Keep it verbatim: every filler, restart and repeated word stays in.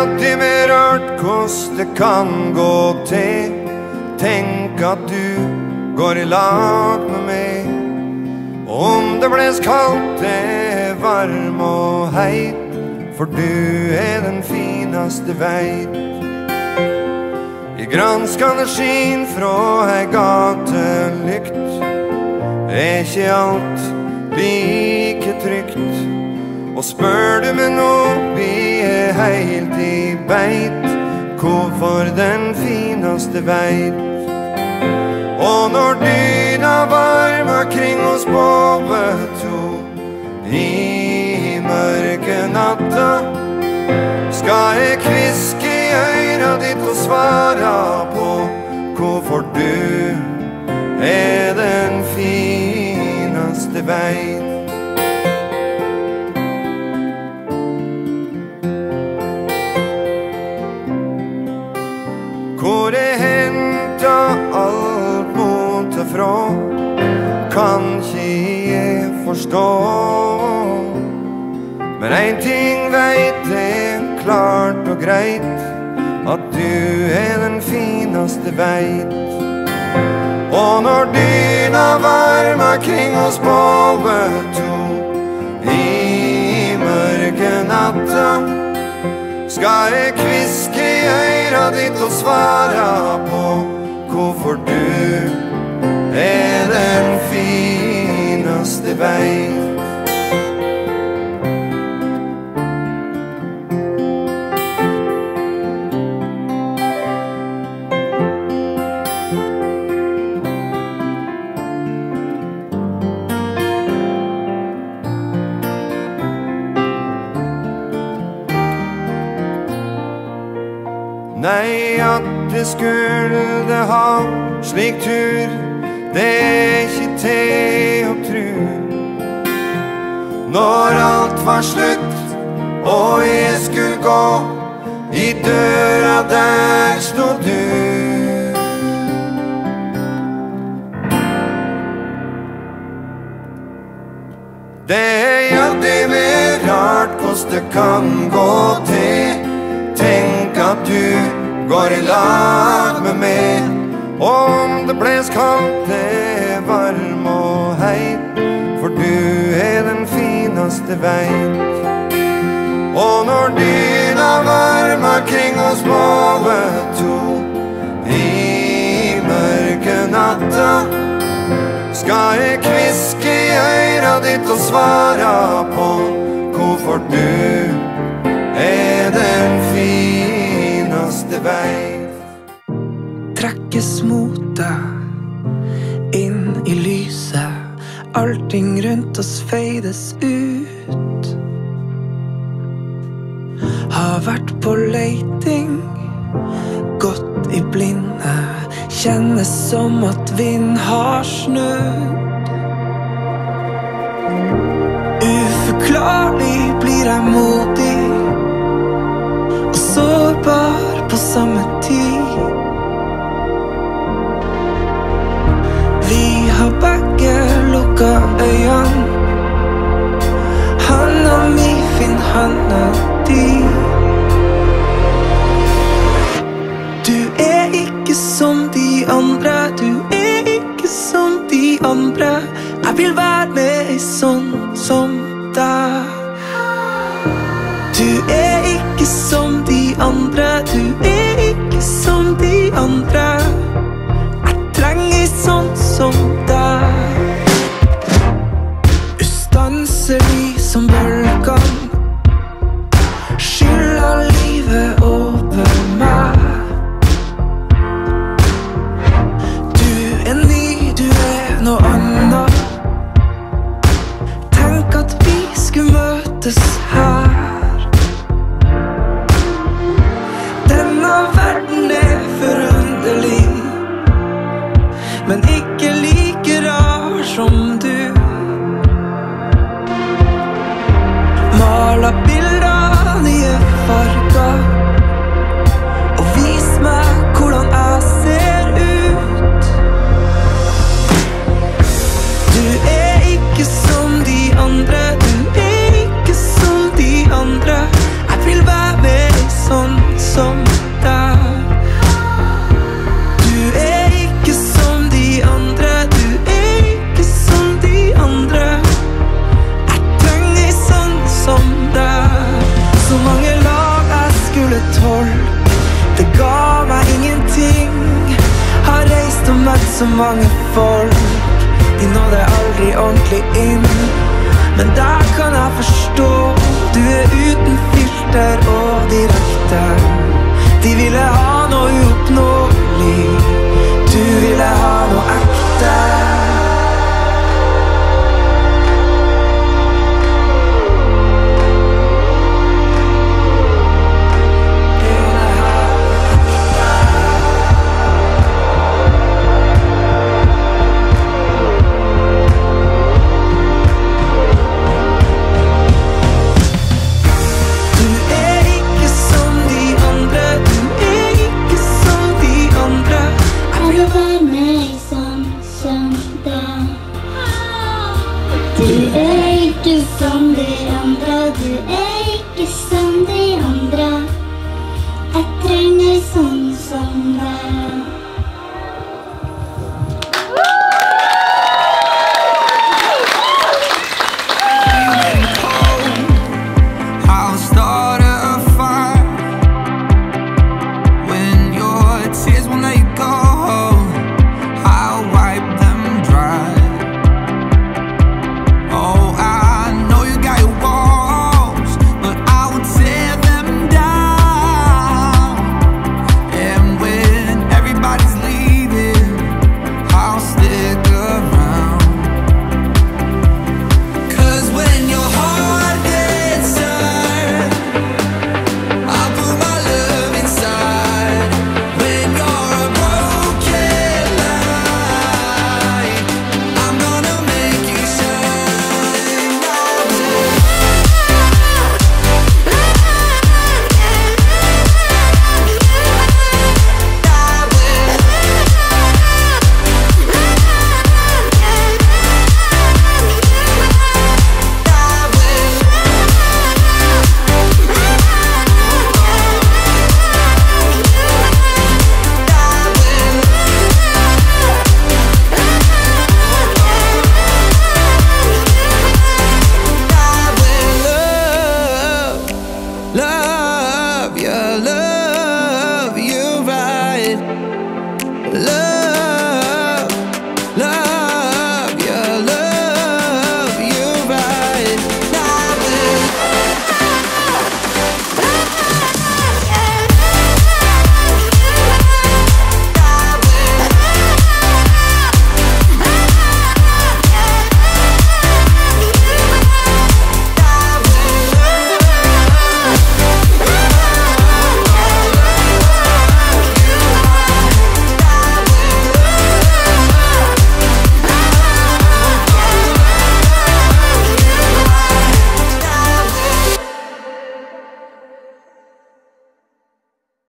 alltid mer rart hvordan det kan gå til. Tenk at du går i lag med meg. Om det bles kaldt, det er varm og heit, for du er den fineste veit. I granskende skin fra ei gatelykt er ikke alt like trygt. Og spør du meg nå, vi er heilt i beit, hvorfor den fineste veit. Og når dyna varmer kring oss både to, i mørke natta, skal jeg kviske i øyra ditt og svara på hvorfor du er den fineste veit. Hvor jeg hentet alt motet fra, kan ikke jeg forstå. Men en ting vet jeg klart og greit, at du er den fineste veit. Og når dyna varmer kring oss både to, i mørke natta, skal jeg kviske i øyra ditt og svara på hvorfor du er den fineste veit. Nei, at det skulle ha slik tur, det er ikke til å tru. Når alt var slutt, og jeg skulle gå, i døra der stod du. Det er alltid mer rart hvordan det kan gå til. Tenk at du går i lag med meg. Om det bles kaldt, det er varm og heit, for du er den fineste veit. Og når dyna varmer kring oss både to, i mørke natta, skal jeg kviske i øyra ditt og svara på hvorfor du er den fineste veit. Trekkes mot deg inn i lyset, allting rundt oss feides ut. Har vært på leiting, gått i blinde, kjennes som at vind har snudd. Uforklarlig blir jeg modig og sårbar på samme tid. Vi har begge lukka øynene, handa mi finner handa di. Du er ikke som de andre, du er ikke som de andre. Jeg vil være med ei sånn som deg. Du er ikke som de andre, du er ikke som de andre. Jeg trenger ei sånn som deg. Ustanselig som bølgene, skyller livet over meg. Du er ny, du er noe annet. Tenk at vi skulle møtes her. Denne verden møtt så mange folk, de nådde aldri ordentlig inn. Men da kan jeg forstå, du er uten filter og direkte. De ville ha noe uoppnåelig, du ville ha noe ekte. Du er ikke som de andre, du er ikke som de andre. Jeg trenger sånn som deg. I'll start a fire when your tears won't let you go. I'll wipe them dry. Oh, I know you got your walls, but I will tear them down. And when everybody's leaving, I'll stick around. 'Cause when your heart gets tired, I'll put my love inside. When you're a broken light, I'm gonna make you shine. Love, love you, love you right. Love